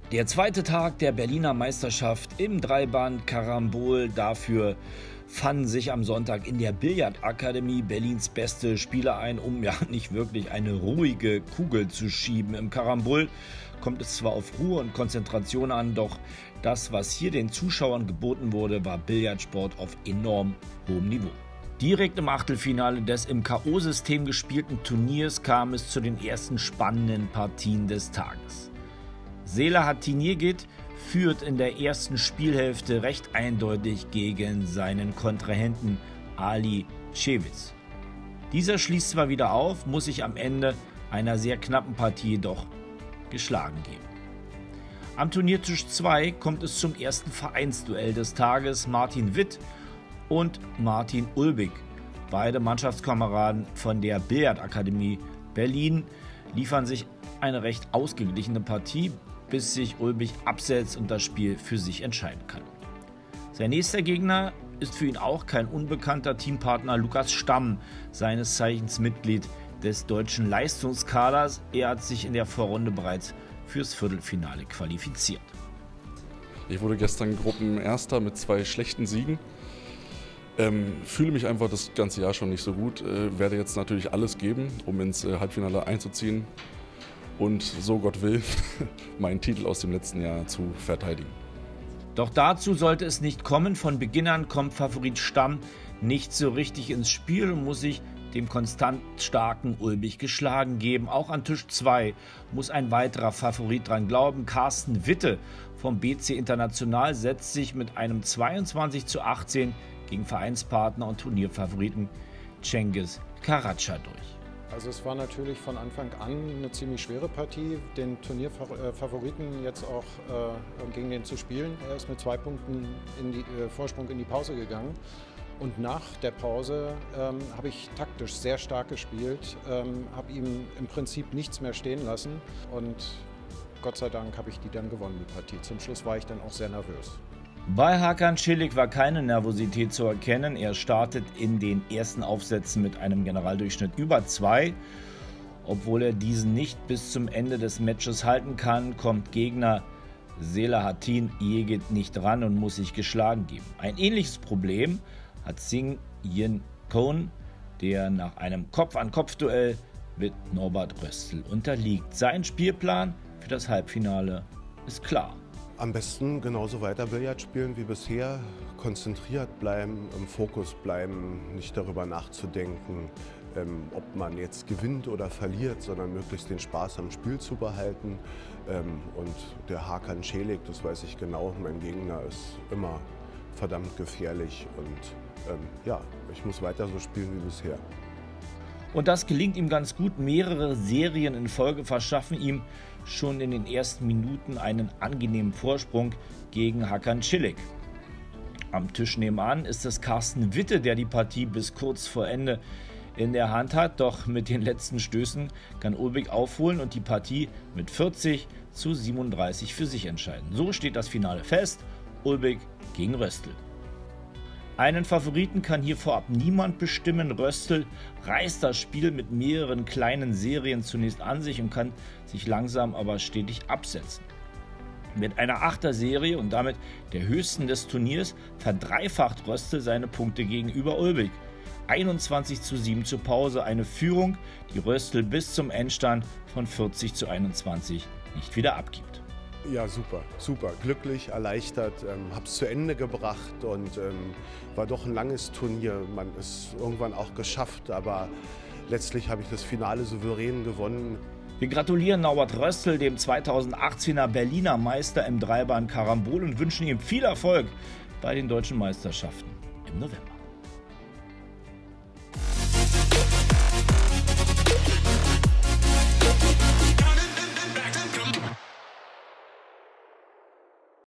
Der zweite Tag der Berliner Meisterschaft im Dreiband-Karambol. Dafür fanden sich am Sonntag in der Billardakademie Berlins beste Spieler ein, um ja nicht wirklich eine ruhige Kugel zu schieben. Im Karambol kommt es zwar auf Ruhe und Konzentration an, doch das, was hier den Zuschauern geboten wurde, war Billardsport auf enorm hohem Niveau. Direkt im Achtelfinale des im K.O.-System gespielten Turniers kam es zu den ersten spannenden Partien des Tages. Selahattin Yigit führt in der ersten Spielhälfte recht eindeutig gegen seinen Kontrahenten Ali Cevez. Dieser schließt zwar wieder auf, muss sich am Ende einer sehr knappen Partie jedoch geschlagen geben. Am Turniertisch 2 kommt es zum ersten Vereinsduell des Tages. Martin Witt und Martin Ulbig, beide Mannschaftskameraden von der Billardakademie Berlin, liefern sich eine recht ausgeglichene Partie, bis sich Ulbig absetzt und das Spiel für sich entscheiden kann. Sein nächster Gegner ist für ihn auch kein unbekannter Teampartner Lukas Stamm, seines Zeichens Mitglied des deutschen Leistungskaders. Er hat sich in der Vorrunde bereits fürs Viertelfinale qualifiziert. Ich wurde gestern Gruppenerster mit 2 schlechten Siegen. Fühle mich einfach das ganze Jahr schon nicht so gut. Werde jetzt natürlich alles geben, um ins Halbfinale einzuziehen und, so Gott will, meinen Titel aus dem letzten Jahr zu verteidigen. Doch dazu sollte es nicht kommen. Von Beginn an kommt Favorit Stamm nicht so richtig ins Spiel und muss sich dem konstant starken Ulbig geschlagen geben. Auch an Tisch 2 muss ein weiterer Favorit dran glauben. Carsten Witte vom BC International setzt sich mit einem 22:18 gegen Vereinspartner und Turnierfavoriten Cengiz Karaca durch. Also es war natürlich von Anfang an eine ziemlich schwere Partie, den Turnierfavoriten jetzt auch gegen den zu spielen. Er ist mit 2 Punkten Vorsprung in die Pause gegangen. Und nach der Pause habe ich taktisch sehr stark gespielt, habe ihm im Prinzip nichts mehr stehen lassen und Gott sei Dank habe ich die dann gewonnen, die Partie. Zum Schluss war ich dann auch sehr nervös. Bei Hakan Çelik war keine Nervosität zu erkennen. Er startet in den ersten Aufsätzen mit einem Generaldurchschnitt über 2. Obwohl er diesen nicht bis zum Ende des Matches halten kann, kommt Gegner Selahattin Yigit nicht ran und muss sich geschlagen geben. Ein ähnliches Problem hat Sing Yin Kohn, der nach einem Kopf-an-Kopf-Duell mit Norbert Röstl unterliegt. Sein Spielplan für das Halbfinale ist klar. Am besten genauso weiter Billard spielen wie bisher, konzentriert bleiben, im Fokus bleiben, nicht darüber nachzudenken, ob man jetzt gewinnt oder verliert, sondern möglichst den Spaß am Spiel zu behalten. Und der Hakan Çelik, das weiß ich genau, mein Gegner ist immer verdammt gefährlich und ja, ich muss weiter so spielen wie bisher. Und das gelingt ihm ganz gut. Mehrere Serien in Folge verschaffen ihm schon in den ersten Minuten einen angenehmen Vorsprung gegen Hakan Çelik. Am Tisch nebenan ist es Carsten Witte, der die Partie bis kurz vor Ende in der Hand hat. Doch mit den letzten Stößen kann Ulbig aufholen und die Partie mit 40:37 für sich entscheiden. So steht das Finale fest. Ulbig gegen Röstl. Einen Favoriten kann hier vorab niemand bestimmen. Röstl reißt das Spiel mit mehreren kleinen Serien zunächst an sich und kann sich langsam aber stetig absetzen. Mit einer 8er-Serie und damit der höchsten des Turniers verdreifacht Röstl seine Punkte gegenüber Ulbig. 21:7 zur Pause, eine Führung, die Röstl bis zum Endstand von 40:21 nicht wieder abgibt. Ja, super, super. Glücklich, erleichtert, habe es zu Ende gebracht und war doch ein langes Turnier. Man ist irgendwann auch geschafft, aber letztlich habe ich das Finale souverän gewonnen. Wir gratulieren Norbert Röstl, dem 2018er Berliner Meister im Dreiband Karambol und wünschen ihm viel Erfolg bei den deutschen Meisterschaften im November.